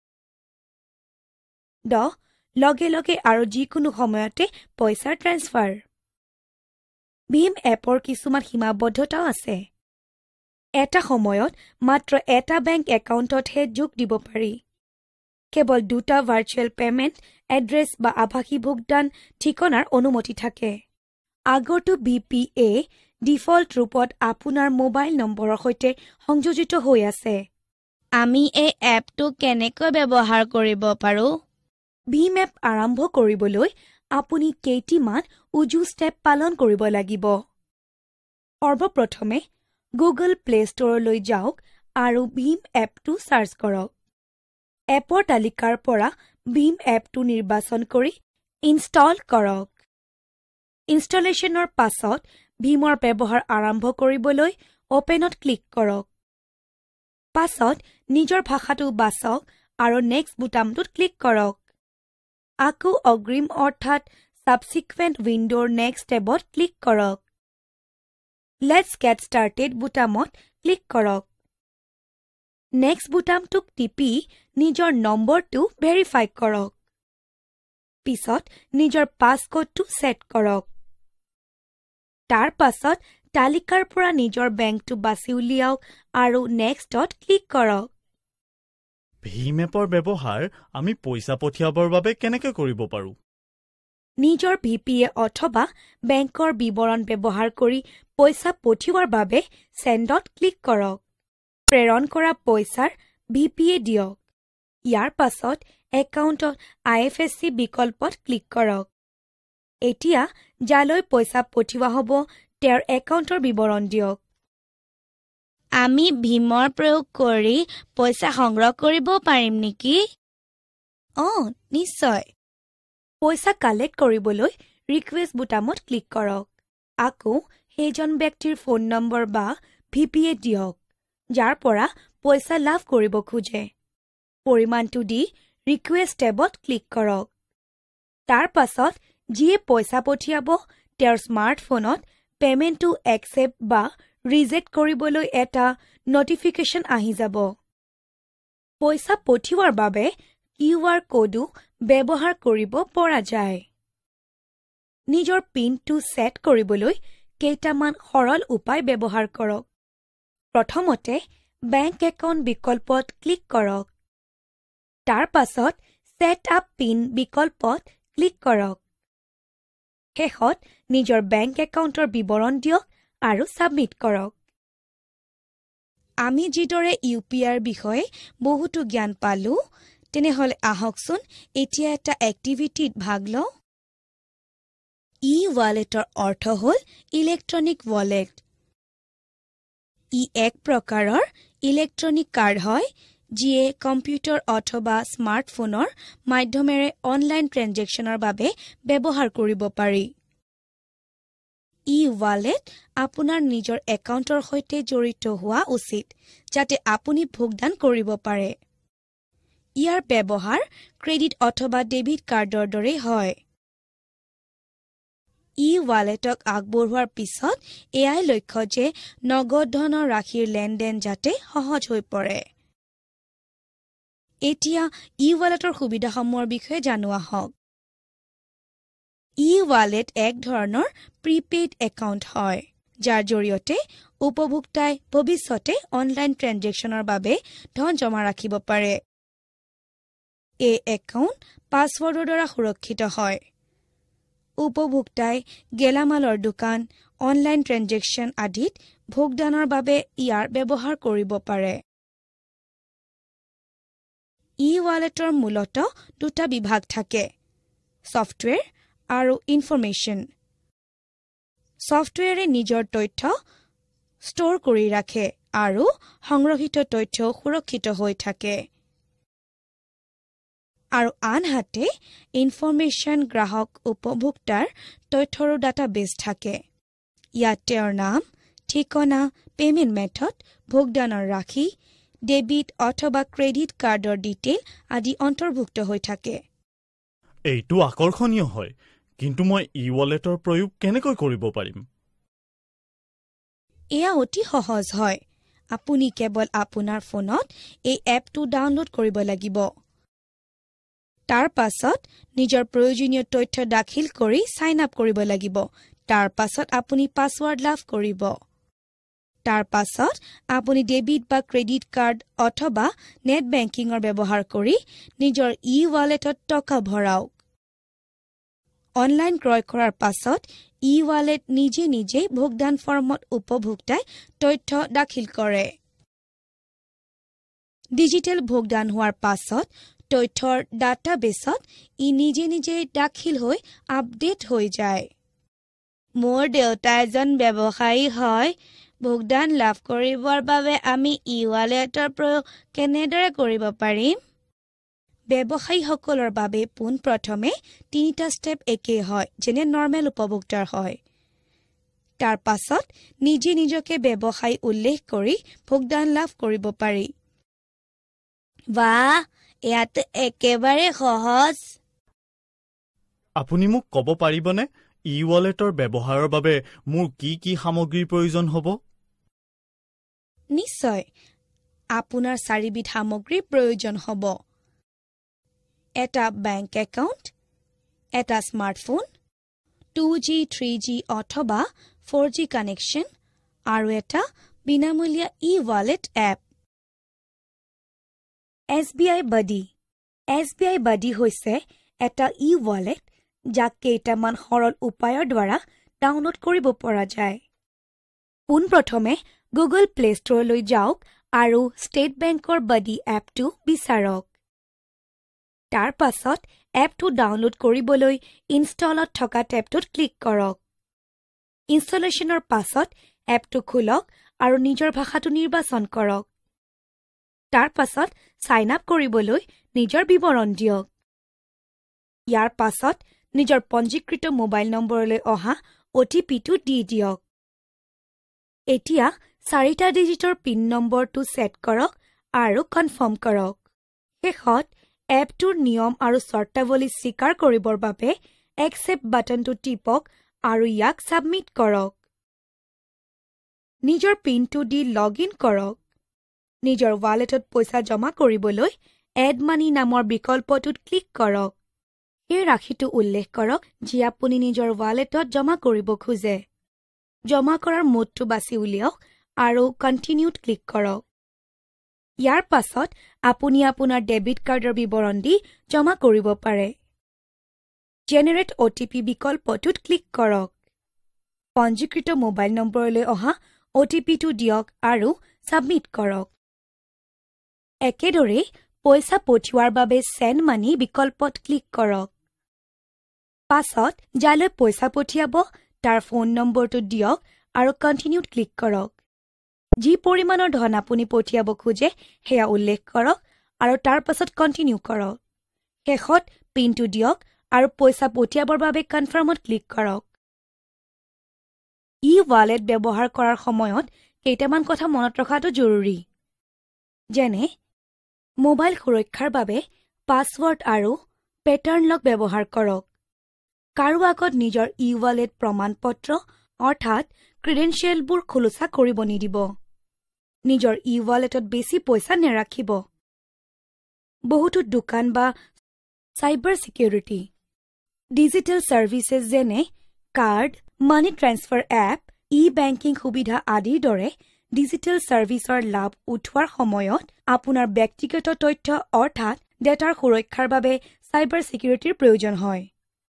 দহ লগে লগে আৰু যিকোনো সময়তে পইচাৰ ট্ৰেন্সফাৰ। ভীম এপৰ কিছুমান সীমাবদ্ধতাও আছে। এটা সময়ত মাত্ৰ এটা বেংক একাউণ্টতহে যোগ দিব পাৰি। কেৱল দুটা ভাৰ্চুৱেল পেমেণ্ট এড্ৰেছ বা আভাসী ভোগদান ঠিকনাৰ অনুমতি থাকে। আগৰটো ভি পি এ ডিফল্ট ৰূপত আপোনাৰ মোবাইল নম্বৰৰ সৈতে সংযোজিত হৈ আছে। আমি এই এপটো কেনেকৈ ব্যৱহাৰ কৰিব পাৰোঁ? ভীম এপ আৰম্ভ কৰিবলৈ আপুনি কেইটিমান উজু ষ্টেপ পালন কৰিব লাগিব। সৰ্বপ্ৰথমে গুগল প্লে ষ্টৰলৈ যাওক আৰু ভীম এপটো চাৰ্চ কৰক। এপৰ তালিকাৰ পৰা ভীম এপটো নিৰ্বাচন কৰি ইনষ্টল কৰক। ইনষ্টলেশ্যনৰ পাছত ভীমৰ ব্যৱহাৰ আৰম্ভ কৰিবলৈ অপেনত ক্লিক কৰক। পাছত নিজৰ ভাষাটো বাছক আৰু নেক্সট বুটামটোত ক্লিক কৰক। আকৌ অগ্ৰিম অৰ্থাৎ ছাবছিকুৱেণ্ট উইণ্ডৰ নেক্সট টেবত ক্লিক কৰক। লেটছ গেট ষ্টাৰ্টেড বুটামত ক্লিক কৰক। নেক্সট বুটামটোক টিপি নিজৰ নম্বৰটো ভেৰিফাই কৰক। পিছত নিজৰ পাছক'ডটো ছেট কৰক। তাৰ পাছত তালিকাৰ পৰা নিজৰ বেংকটো বাছি উলিয়াওক আৰু নেক্সটত ক্লিক কৰক। ভীম এপৰ ব্যৱহাৰ আমি পইচা পঠিয়াবৰ বাবে কেনেকৈ কৰিব পাৰোঁ? নিজৰ ভি পি এ অথবা বেংকৰ বিৱৰণ ব্যৱহাৰ কৰি পইচা পঠিওৱাৰ বাবে চেণ্ডত ক্লিক কৰক। প্ৰেৰণ কৰা পইচাৰ ভি পি এ দিয়ক। ইয়াৰ পাছত একাউণ্টত আই এফ এছ চি বিকল্পত ক্লিক কৰক। এতিয়া যালৈ পইচা পঠিওৱা হ'ব তেওঁৰ একাউণ্টৰ বিৱৰণ দিয়ক। আমি ভীমৰ প্ৰয়োগ কৰি পইচা সংগ্ৰহ কৰিব পাৰিম নেকি? অঁ, নিশ্চয়। পইচা কালেক্ট কৰিবলৈ ৰিকুৱেষ্ট বুটামত ক্লিক কৰক। আকৌ সেইজন ব্যক্তিৰ ফোন নম্বৰ বা ভি পি এ দিয়ক যাৰ পৰা পইচা লাভ কৰিব খোজে। পৰিমাণটো দি ৰিকুৱেষ্ট টেবত ক্লিক কৰক। তাৰ পাছত যিয়ে পইচা পঠিয়াব তেওঁৰ স্মাৰ্টফোনত পেমেণ্টটো একচেপ্ট বা ৰিজেক্ট কৰিবলৈ এটা নটিফিকেশ্যন আহি যাব। পইচা পঠিওৱাৰ বাবে কিউ আৰ কোডো ব্যৱহাৰ কৰিব পৰা যায়। নিজৰ পিনটো ছেট কৰিবলৈ কেইটামান সৰল উপায় ব্যৱহাৰ কৰক। প্ৰথমতে বেংক একাউণ্ট বিকল্পত ক্লিক কৰক। তাৰ পাছত ছেট আপ পিন বিকল্পত ক্লিক কৰক। শেষত নিজৰ বেংক একাউণ্টৰ বিৱৰণ দিয়ক আৰু ছাবমিট কৰক। আমি যিদৰে ইউ পি আইৰ বিষয়ে বহুতো জ্ঞান পালোঁ, তেনেহ'লে আহকচোন এতিয়া এটা এক্টিভিটিত ভাগ লওঁ। ই ৱালেটৰ অৰ্থ হ'ল ইলেক্ট্ৰনিক ৱালেট। ই এক প্ৰকাৰৰ ইলেক্ট্ৰনিক কাৰ্ড হয় যিয়ে কম্পিউটাৰ অথবা স্মাৰ্টফোনৰ মাধ্যমেৰে অনলাইন ট্ৰেঞ্জেকশ্যনৰ বাবে ব্যৱহাৰ কৰিব পাৰি। ই ৱালেট আপোনাৰ নিজৰ একাউণ্টৰ সৈতে জড়িত হোৱা উচিত যাতে আপুনি ভোগদান কৰিব পাৰে। ইয়াৰ ব্যৱহাৰ ক্ৰেডিট অথবা ডেবিট কাৰ্ডৰ দৰেই হয়। ই ৱালেটক আগবঢ়োৱাৰ পিছত এয়াই লক্ষ্য যে নগদ ধনৰ ৰাশিৰ লেনদেন যাতে সহজ হৈ পৰে। এতিয়া ই ৱালেটৰ সুবিধাসমূহৰ বিষয়ে জানো আহক। ই ৱালেট এক ধৰণৰ প্ৰিপেইড একাউণ্ট হয় যাৰ জৰিয়তে উপভোক্তাই ভৱিষ্যতে অনলাইন ট্ৰেঞ্জেকশ্যনৰ বাবে ধন জমা ৰাখিব পাৰে। এই একাউণ্ট পাছৱৰ্ডৰ দ্বাৰা সুৰক্ষিত হয়। উপভোক্তাই গেলামালৰ দোকান, অনলাইন ট্ৰেঞ্জেকশ্যন আদিত ভোগদানৰ বাবে ইয়াৰ ব্যৱহাৰ কৰিব পাৰে। ই ৱালেটৰ মূলতঃ দুটা বিভাগ থাকে, ছফ্টৱেৰ আৰু ইনফৰমেশ্যন। ছফ্টৱেৰে নিজৰ তথ্য ষ্ট'ৰ কৰি ৰাখে আৰু সংৰক্ষিত তথ্যও সুৰক্ষিত হৈ থাকে। আৰু আনহাতে ইনফৰমেশ্যন গ্ৰাহক উপভোক্তাৰ তথ্যৰো ডাটাবেছ থাকে। ইয়াত তেওঁৰ নাম, ঠিকনা, পেমেণ্ট মেথড, ভোগদানৰ ৰাশি, ডেবিট অথবা ক্ৰেডিট কাৰ্ডৰ ডিটেইল আদি অন্তৰ্ভুক্ত হৈ থাকে। এইটো আকৰ্ষণীয় হয়, কিন্তু মই ই ৱালেটৰ প্ৰয়োগ কেনেকৈ কৰিব পাৰিম? এয়া অতি সহজ হয়। আপুনি কেৱল আপোনাৰ ফোনত এই এপটো ডাউনলোড কৰিব লাগিব। তাৰ পাছত নিজৰ প্ৰয়োজনীয় তথ্য দাখিল কৰি ছাইন আপ কৰিব লাগিব। তাৰ পাছত আপুনি পাছৱৰ্ড লাভ কৰিব। তাৰ পাছত আপুনি ডেবিট বা ক্ৰেডিট কাৰ্ড অথবা নেট বেংকিঙৰ ব্যৱহাৰ কৰি নিজৰ ই-ৱালেটত টকা ভৰাওক। অনলাইন ক্ৰয় কৰাৰ পাছত ই-ৱালেট নিজে নিজে ভোগদান ফৰ্মত উপভোক্তাই তথ্য দাখিল কৰে। ডিজিটেল ভোগদান হোৱাৰ পাছত তথ্যৰ ডাটাবেছত ই নিজে নিজে দাখিল হৈ আপডেট হৈ যায়। মোৰ দেউতা এজন ব্যৱসায়ী হয়। ভোগদান লাভ কৰিবৰ বাবে আমি ই-ৱালেটৰ প্ৰয়োগ কেনেদৰে কৰিব পাৰিম? ব্যৱসায়ীসকলৰ বাবে পোনপ্ৰথমে তিনিটা ষ্টেপ একেই হয়, যেনে নৰ্মেল উপভোক্তাৰ হয়। তাৰ পাছত নিজে নিজকে ব্যৱসায়ী উল্লেখ কৰি ভোগদান লাভ কৰিব পাৰি। বাহ, ইয়াত একেবাৰে সহজ। আপুনি মোক ক'ব পাৰিবনে ই-ৱালেটৰ ব্যৱহাৰৰ বাবে মোৰ কি কি সামগ্ৰীৰ প্ৰয়োজন হ'ব? নিশ্চয়, আপোনাৰ চাৰিবিধ সামগ্ৰীৰ প্ৰয়োজন হ'ব। এটা বেংক একাউণ্ট, এটা smartphone, two G, three G অথবা ফ'ৰ জি কানেকশ্যন আৰু এটা বিনামূলীয়া e wallet app. S B I buddy. S B I buddy হৈছে এটা ই-ৱালেট যাক কেইটামান সৰল উপায়ৰ দ্বাৰা ডাউনলোড কৰিব পৰা যায়। পোনপ্ৰথমে গুগল প্লে ষ্ট'ৰলৈ যাওক আৰু ষ্টেট বেংকৰ বাডি এপটো বিচাৰক। তাৰ পাছত এপটো ডাউনলোড কৰিবলৈ ইনষ্টলত থকা টেবটোত ক্লিক কৰক। ইনষ্টলেশ্যনৰ পাছত এপটো খোলক আৰু নিজৰ ভাষাটো নিৰ্বাচন কৰক। তাৰ পাছত ছাইন আপ কৰিবলৈ নিজৰ বিৱৰণ দিয়ক। ইয়াৰ পাছত নিজৰ পঞ্জীকৃত মোবাইল নম্বৰলৈ অহা অ' টি পিটো দি দিয়ক। এতিয়া চাৰিটা ডিজিটৰ পিন নম্বৰটো ছেট কৰক আৰু কনফাৰ্ম কৰক। শেষত এপটোৰ নিয়ম আৰু চৰ্তাৱলী স্বীকাৰ কৰিবৰ বাবে একচেপ্ট বাটনটো টিপক আৰু ইয়াক ছাবমিট কৰক। নিজৰ পিনটো দি লগ ইন কৰক। নিজৰ ৱালেটত পইচা জমা কৰিবলৈ এড মানি নামৰ বিকল্পটোত ক্লিক কৰক। সেই ৰাশিটো উল্লেখ কৰক যি আপুনি নিজৰ ৱালেটত জমা কৰিব খোজে। জমা কৰাৰ মোডটো বাছি উলিয়াওক আৰু কণ্টিনিউত ক্লিক কৰক। ইয়াৰ পাছত আপুনি আপোনাৰ ডেবিট কাৰ্ডৰ বিৱৰণ দি জমা কৰিব পাৰে। জেনেৰেট অ' টি পি বিকল্পটোত ক্লিক কৰক। পঞ্জীকৃত মোবাইল নম্বৰলৈ অহা অ' টি পিটো দিয়ক আৰু ছাবমিট কৰক। একেদৰেই পইচা পঠিওৱাৰ বাবে চেণ্ড মানি বিকল্পত ক্লিক কৰক। পাছত যালৈ পইচা পঠিয়াব তাৰ ফোন নম্বৰটো দিয়ক আৰু কণ্টিনিউত ক্লিক কৰক। যি পৰিমাণৰ ধন আপুনি পঠিয়াব খোজে সেয়া উল্লেখ কৰক আৰু তাৰ পাছত কণ্টিনিউ কৰক। শেষত পিনটো দিয়ক আৰু পইচা পঠিয়াবৰ বাবে কনফাৰ্মত ক্লিক কৰক। ই-ৱালেট ব্যৱহাৰ কৰাৰ সময়ত কেইটামান কথা মনত ৰখাটো জৰুৰী, যেনে মোবাইল সুৰক্ষাৰ বাবে পাছৱৰ্ড আৰু পেটাৰ্ণ লক ব্যৱহাৰ কৰক। কাৰো আগত নিজৰ ই-ৱালেট প্ৰমাণপত্ৰ অৰ্থাৎ ক্ৰিডেন্সিয়েলবোৰ খোলোচা কৰিব নিদিব। নিজৰ ই-ৱালেটত বেছি পইচা নেৰাখিব। বহুতো দোকান বা চাইবাৰ ছিকিউৰিটি ডিজিটেল ছাৰ্ভিচেছ যেনে card, money transfer app, e banking সুবিধা আদিৰ দৰে ডিজিটেল ছাৰ্ভিচৰ লাভ উঠোৱাৰ সময়ত আপোনাৰ ব্যক্তিগত তথ্য অৰ্থাৎ ডেটাৰ সুৰক্ষাৰ বাবে চাইবাৰ ছিকিউৰিটিৰ প্ৰয়োজন হয়।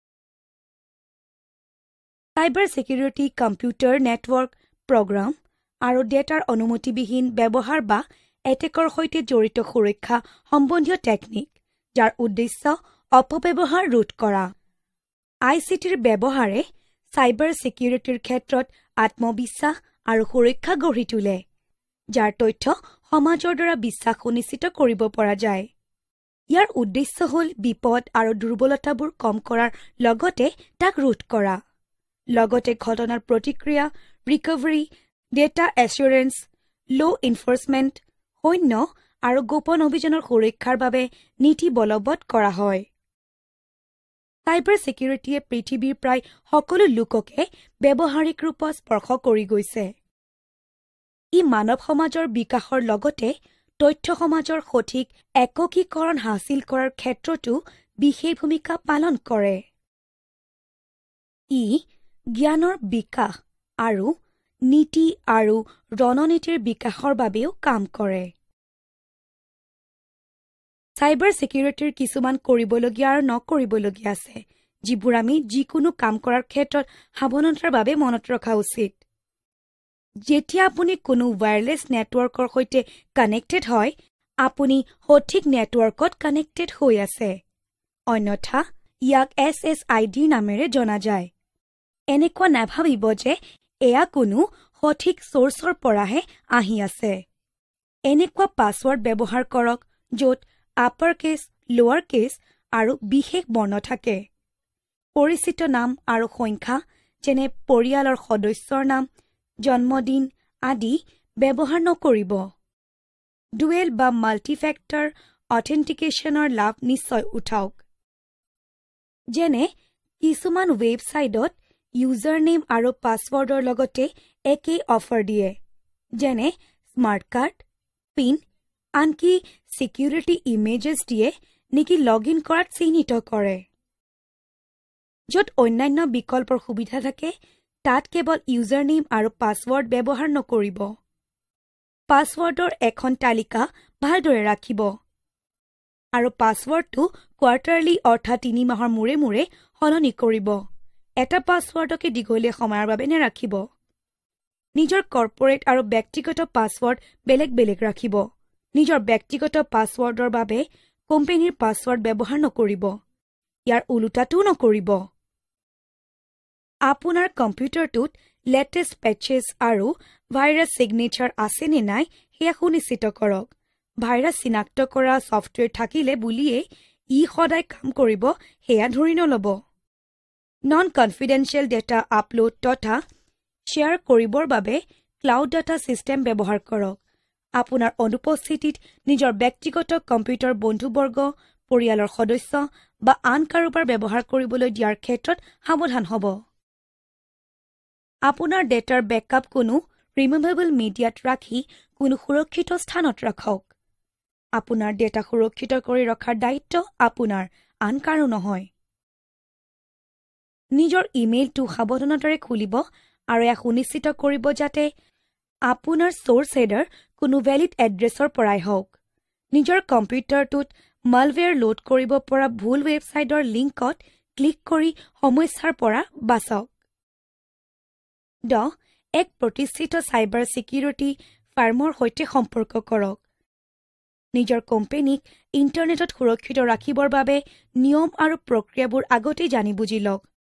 Cyber security computer network program আৰু ডেটাৰ অনুমতিবিহীন ব্যৱহাৰ বা এটেকৰ সৈতে জড়িত সুৰক্ষা সম্বন্ধীয় টেকনিক, যাৰ উদ্দেশ্য অপব্যৱহাৰ ৰোধ কৰা। আই চি টিৰ ব্যৱহাৰে চাইবাৰ ছিকিউৰিটিৰ ক্ষেত্ৰত আত্মবিশ্বাস আৰু সুৰক্ষা গঢ়ি তোলে, যাৰ তথ্য সমাজৰ দ্বাৰা বিশ্বাস সুনিশ্চিত কৰিব পৰা যায়। ইয়াৰ উদ্দেশ্য হ'ল বিপদ আৰু দুৰ্বলতাবোৰ কম কৰাৰ লগতে তাক ৰোধ কৰা। লগতে ঘটনাৰ প্ৰতিক্ৰিয়া, recovery, data assurance, law' enforcement, সৈন্য আৰু গোপন অভিযানৰ সুৰক্ষাৰ বাবে নীতি বলবৎ কৰা হয়। চাইবাৰ ছিকিউৰিটিয়ে পৃথিৱীৰ প্ৰায় সকলো লোককে ব্যৱহাৰিক ৰূপত স্পৰ্শ কৰি গৈছে। ই মানৱ সমাজৰ বিকাশৰ লগতে তথ্য সমাজৰ সঠিক একীকৰণ হাচিল কৰাৰ ক্ষেত্ৰতো বিশেষ ভূমিকা পালন কৰে। ই জ্ঞানৰ বিকাশ আৰু নীতি আৰু ৰণনীতিৰ বিকাশৰ বাবেও কাম কৰে। চাইবাৰ চিকিউৰিটিৰ কিছুমান কৰিবলগীয়া আৰু নকৰিবলগীয়া আছে, যিবোৰ আমি যিকোনো কাম কৰাৰ ক্ষেত্ৰত সাৱধানতাৰ বাবে মনত ৰখা উচিত। যেতিয়া আপুনি কোনো ৱায়াৰলেছ নেটৱৰ্কৰ সৈতে কানেক্টেড হয়, আপুনি সঠিক নেটৱৰ্কত কানেক্টেড হৈ আছে। অন্যথা ইয়াক এছ এছ আই ডিৰ নামেৰে জনা যায়। এনেকুৱা নাভাবিব যে এয়া কোনো সঠিক চ'ৰ্চৰ পৰাহে আহি আছে। এনেকুৱা পাছৱৰ্ড ব্যৱহাৰ কৰক য'ত আপাৰ কেছ, লোৱাৰ কেছ আৰু বিশেষ বৰ্ণ থাকে। পৰিচিত নাম আৰু সংখ্যা যেনে পৰিয়ালৰ সদস্যৰ নাম, জন্মদিন আদি ব্যৱহাৰ নকৰিব। ডুৱেল বা মাল্টিফেক্টৰ অথেণ্টিকেশ্যনৰ লাভ নিশ্চয় উঠাওক। যেনে কিছুমান ৱেবছাইটত ইউজাৰ নেম আৰু পাছৱৰ্ডৰ লগতে একেই অফাৰ দিয়ে, যেনে স্মাৰ্ট কাৰ্ড, পিন, আনকি চিকিউৰিটি ইমেজেছ দিয়ে নেকি লগ ইন কৰাত চিহ্নিত কৰে। য'ত অন্যান্য বিকল্পৰ সুবিধা থাকে, তাত কেৱল ইউজাৰ নেম আৰু পাছৱৰ্ড ব্যৱহাৰ নকৰিব। পাছৱৰ্ডৰ এখন তালিকা ভালদৰে ৰাখিব আৰু পাছৱৰ্ডটো কোৱাৰ্টাৰলি অৰ্থাৎ তিনি মাহৰ মূৰে মূৰে সলনি কৰিব। এটা পাছৱৰ্ডকে দীঘলীয়া সময়ৰ বাবে নেৰাখিব। নিজৰ কৰ্পৰেট আৰু ব্যক্তিগত পাছৱৰ্ড বেলেগ বেলেগ ৰাখিব। নিজৰ ব্যক্তিগত পাছৱৰ্ডৰ বাবে কোম্পানীৰ পাছৱৰ্ড ব্যৱহাৰ নকৰিব। ইয়াৰ ওলোটাটোও নকৰিব। আপোনাৰ কম্পিউটাৰটোত লেটেষ্ট পেচেছ আৰু ভাইৰাছ ছিগনেচাৰ আছে নে নাই সেয়া সুনিশ্চিত কৰক। ভাইৰাছ চিনাক্ত কৰা ছফ্টৱেৰ থাকিলে বুলিয়েই ই সদায় কাম কৰিব সেয়া ধৰি নল'ব। নন কনফিডেন্সিয়েল ডেটা আপলোড তথা শ্বেয়াৰ কৰিবৰ বাবে ক্লাউড ডাটা ছিষ্টেম ব্যৱহাৰ কৰক। আপোনাৰ অনুপস্থিতিত নিজৰ ব্যক্তিগত কম্পিউটাৰ বন্ধুবৰ্গ, পৰিয়ালৰ সদস্য বা আন কাৰোবাৰ ব্যৱহাৰ কৰিবলৈ দিয়াৰ ক্ষেত্ৰত সাৱধান হ'ব। আপোনাৰ ডেটাৰ বেকআপ কোনো ৰিমুভেবল মিডিয়াত ৰাখি কোনো সুৰক্ষিত স্থানত ৰাখক। আপোনাৰ ডেটা সুৰক্ষিত কৰি ৰখাৰ দায়িত্ব আপোনাৰ, আন কাৰো নহয়। নিজৰ ইমেইলটো সাৱধানতাৰে খুলিব আৰু এয়া সুনিশ্চিত কৰিব যাতে আপোনাৰ চ'ৰ্চ হেডাৰ কোনো ভেলিড এড্ৰেছৰ পৰাই হওক। নিজৰ কম্পিউটাৰটোত মালৱেৰ লোড কৰিব পৰা ভুল ৱেবছাইটৰ লিংকত ক্লিক কৰি সমস্যাৰ পৰা বাচক। দহ এক প্ৰতিষ্ঠিত চাইবাৰ চিকিউৰিটি ফাৰ্মৰ সৈতে সম্পৰ্ক কৰক। নিজৰ কোম্পানীক ইণ্টাৰনেটত সুৰক্ষিত ৰাখিবৰ বাবে নিয়ম আৰু প্ৰক্ৰিয়াবোৰ আগতেই জানি বুজি লওক।